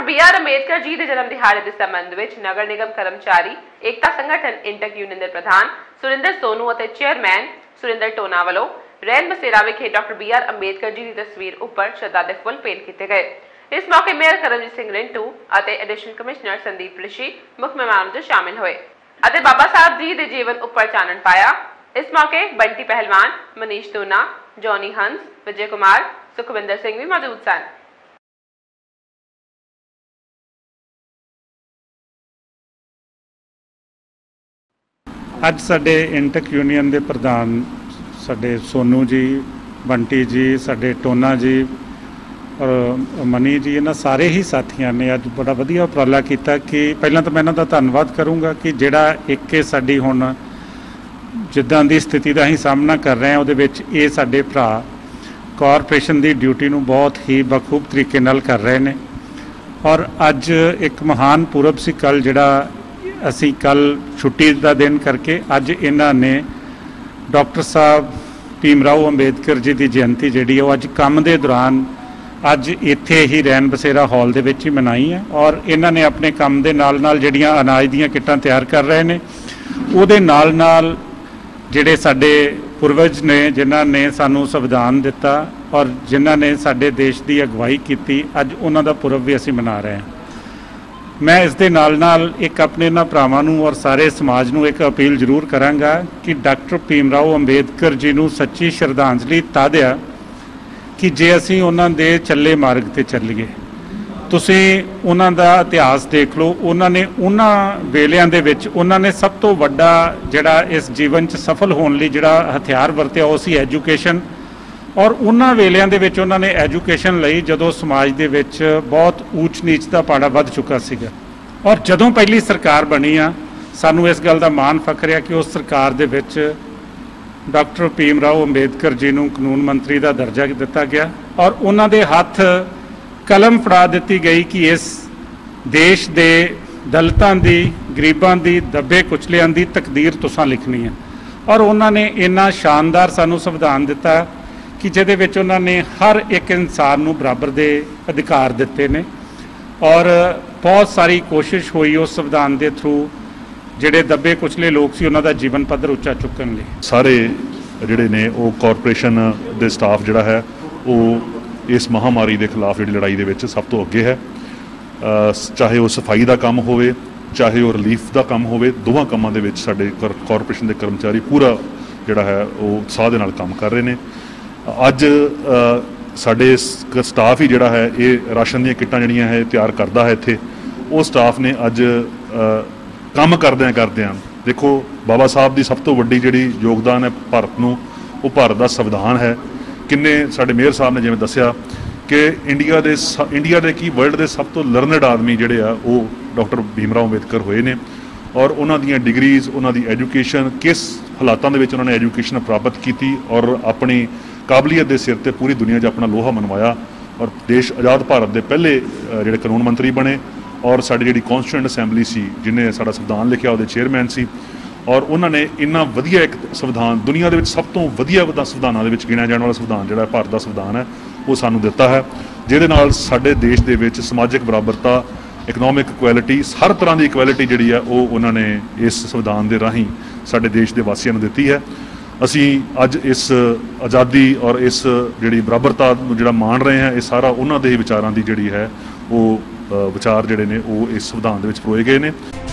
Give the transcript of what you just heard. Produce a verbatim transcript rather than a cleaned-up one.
B R Ambedkar जी के जन्म दिहाड़े के संबंध में नगर निगम कर्मचारी एकता संगठन इंटक यूनियन के प्रधान सुरिंदर सोनू और चेयरमैन सुरिंदर टोना वालों रैन बसेरा विखे doctor B R Ambedkar ji की तस्वीर उपर श्रद्धा के फुल भेंट किए गए। इस मौके मेयर करमजीत सिंह रिंटू और एडिशनल कमिश्नर संदीप ऋषि मुख्य मेहमान में शामिल हुए और बाबा साहब जी के जीवन उपर चानन पाया। इस मौके बंटी पहलवान, मनीष दूना, जॉनी हंस, विजय कुमार, सुखविंदर सिंह भी मौजूद सन। अज साडे इंटक यूनियन के प्रधान साडे सोनू जी, बंटी जी, साडे टोना जी और मनी जी, इन्होंने सारे ही साथियों ने अज बड़ा वधिया उपराला किया कि पहला तो मैं इन्हों का धन्यवाद करूँगा कि जिहड़ा एक साडी हुण जिद्दां दी स्थिति का ही सामना कर रहे हैं उहदे विच ये साडे भरा कॉरपोरेशन की ड्यूटी नूं बहुत ही बखूब तरीके नाल कर रहे हैं। और अज एक महान पुरब सी कल जिहड़ा असी कल छुट्टी का दिन करके अज इन्हां ने डॉक्टर साहब भीमराव अंबेडकर जी की जयंती जिहड़ी है अज काम के दौरान अज इत्थे ही रैन बसेरा हॉल दे विच ही मनाई है। और इन्हां ने अपने काम दे नाल नाल जिहड़ियां अनाज दीयां किटां तैयार कर रहे हैं उहदे नाल नाल जिहड़े साडे पूर्वज ने जिन्हां ने सानू संविधान दिता और जिन्हां ने साडे देश की अगवाई की अज उन्हां दा पुरब भी असीं मना रहे हैं। मैं इस दे नाल नाल एक अपने इन्हां भरावां नूं और सारे समाज नूं एक अपील जरूर करांगा कि डॉक्टर भीमराव अंबेडकर जी नूं सच्ची श्रद्धांजलि तद आ कि जे असीं उन्हां दे चले मार्ग ते चलीए। तुसीं उन्हां दा इतिहास देख लो, उन्हां ने उन्हां वेलियां दे विच उन्हां ने सब तो वड्डा जिहड़ा इस जीवन च सफल होने लई जिहड़ा हथियार वरतिया उह सी एजुकेशन। और उन्हां वेलियां दे विच उन्हां ने एजुकेशन लई जदों समाज दे विच बहुत ऊच नीच दा पाड़ा वध चुका सीगा। और जदों पहली सरकार बनी आ सानूं इस गल दा माण फखर है कि उस सरकार दे विच डॉक्टर भीमराव अंबेडकर जी नूं कानून मंत्री का दर्जा दिता गया और उन्हां दे हत्थ कलम फड़ा दी गई कि इस देश के दलितां दी, गरीबां दी, दबे कुचलियां दी तकदीर तुसां लिखनी है। और उन्होंने इन्ना शानदार सानू संविधान दिता कि जिहदे विच उन्होंने हर एक इंसान नूं बराबर दे अधिकार दिते ने। और बहुत सारी कोशिश हुई उस संविधान के थ्रू जिहड़े दबे कुचले लोग सी उन्हां दा जीवन पद्धर उच्चा चुकण लई। सारे जिहड़े ने वो कॉरपोरेशन दे स्टाफ जिहड़ा है वो इस महामारी के खिलाफ जी लड़ाई के सब तो अगे है। चाहे वह सफाई का काम हो, चाहे वह रिलीफ का काम हो, दोवां कामों के साडे कॉरपोरेशन के कर्मचारी पूरा जिहड़ा है वो उत्साह के नाल काम कर रहे हैं। अज साडे स्टाफ ही जिहड़ा है ये राशन दी किटां जिहड़ियां है तैयार करता है इत्थे। वो स्टाफ ने अज काम करदे करदे देखो बाबा साहब की सब तो वड्डी जिहड़ी योगदान है भारत नूं, वो भारत का संविधान है। किन्ने साडे मेयर साहब ने जिवें दस्सिया कि इंडिया दे इंडिया दे की वर्ल्ड के सब तो लर्नड आदमी जिहड़े आ वो डॉक्टर भीमराव अंबेडकर होए ने। और उन्हां दीयां डिग्रीज़, उन्हां दी एजुकेशन, किस हालातां दे विच उन्होंने एजुकेशन प्राप्त की और अपनी काबलीयत के सिर ते पूरी दुनिया 'च अपना लोहा मनवाया और देश आज़ाद भारत के पहले जिहड़े कानून मंत्री बने। और साडी जिहड़ी कॉन्स्टिट्यूएंट असैंबली सी जिन्हें साडा संविधान लिखिया उहदे चेयरमैन सी। और उन्होंने इन्ना वधिया एक संविधान दुनिया के सब तो वधिया संविधानों के गिणिया जाने वाला संविधान जिहड़ा भारत का संविधान है वो सानू दिता है, जिहदे नाल साडे देश दे विच समाजिक बराबरता, इकनॉमिक इक्वैलिटी, हर तरह की इक्वैलिटी जिहड़ी है वो उन्होंने इस संविधान के राही साडे देश के वासियों को दी है। असी अज इस आज़ादी और इस जिहड़ी बराबरता जिहड़ा मान रहे हैं, ये सारा उन्हां दे विचारां दी जिहड़ी है वो विचार जिहड़े ने वो इस संविधान दे विच परोए गए ने।